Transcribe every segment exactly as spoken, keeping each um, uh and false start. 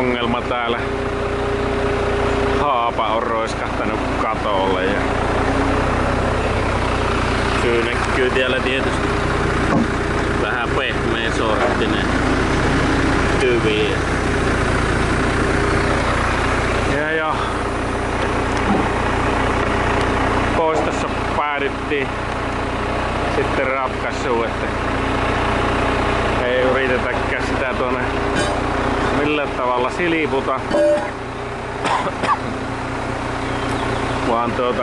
ongelma täällä. Haapa on roiskahtanut katolle ja syy näkyy tiellä tietysti. Vähän pehmeä sorttinen tyvi. Ja ja poistossa päädyttiin sitten ratkaisuun, että ei yritetäkään sitä tuonne millään tavalla siliputa, vaan tuota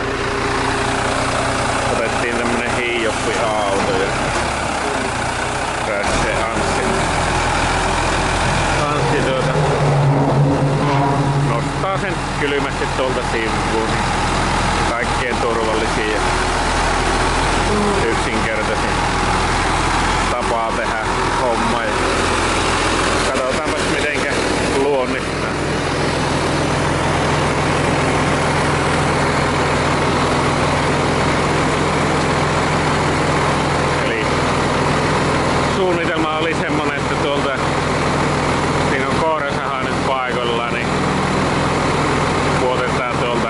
otettiin tämmönen hiijoppi-auto ja pääsee Anssi. Anssi tuota nostaa sen kylmästi tuolta sivuun. Kaikkein turvallisin ja yksinkertaisin tapaa tehdä homma. Ja katsotaanpas mitenkä luonnistaa. Eli suunnitelma oli semmonen, että tuolta siinä on koirasaha nyt paikoillaan, niin puotetaan tuolta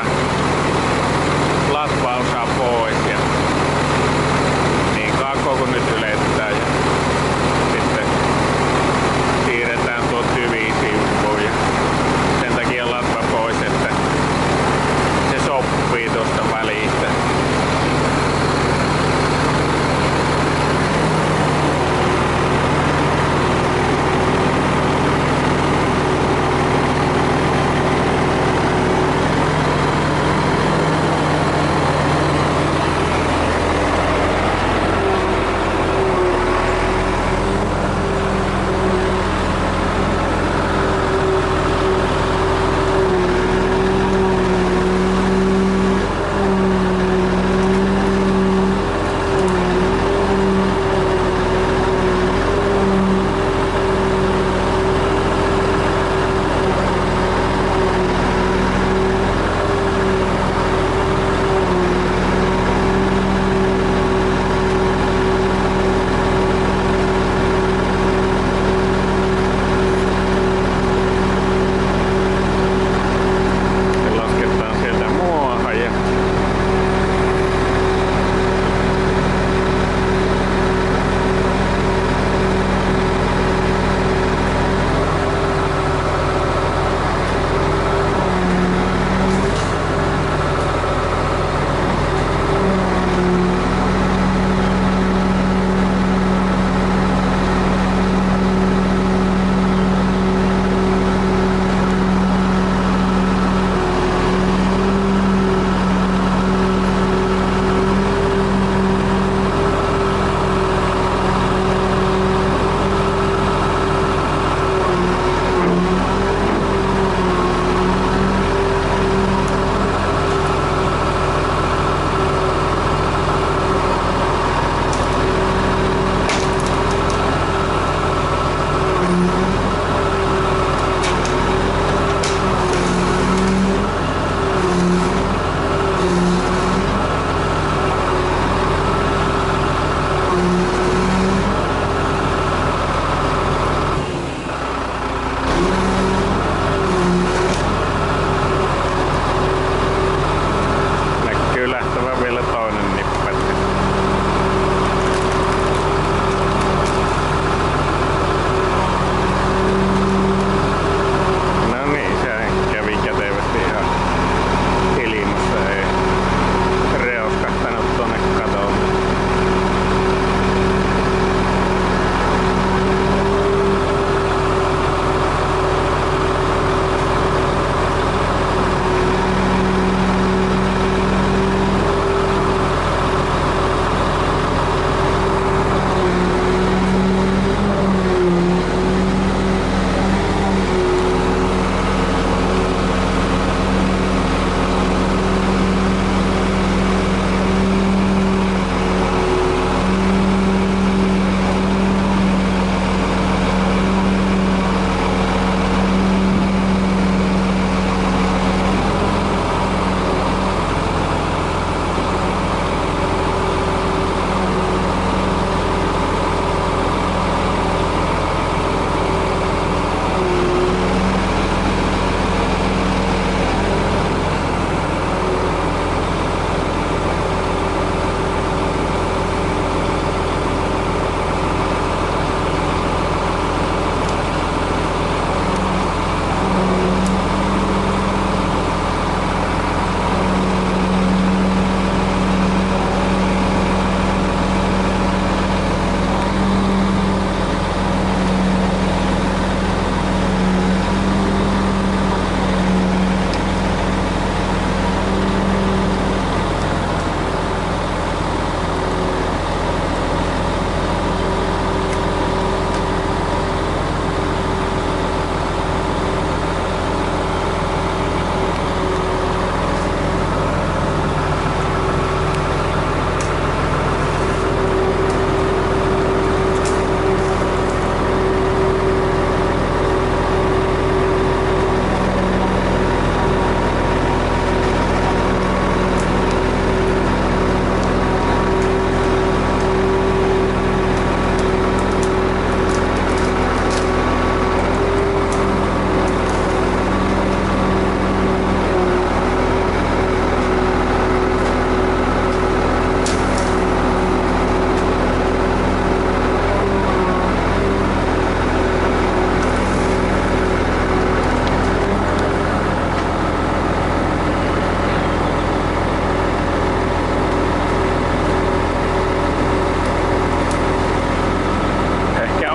latvaosa pois ja niin kaakko kun nyt ylettää ja sitten siirretään tuo tyvi sivuun ja sen takia latva pois, että se sopii tuosta välistä.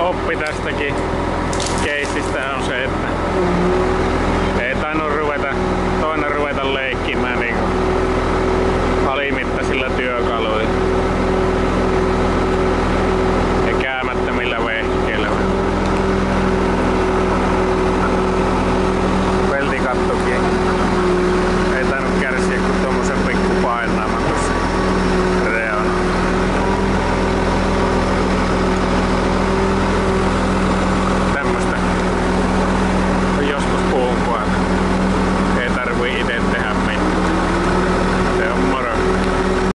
oppi tästäkin keissistä on se, että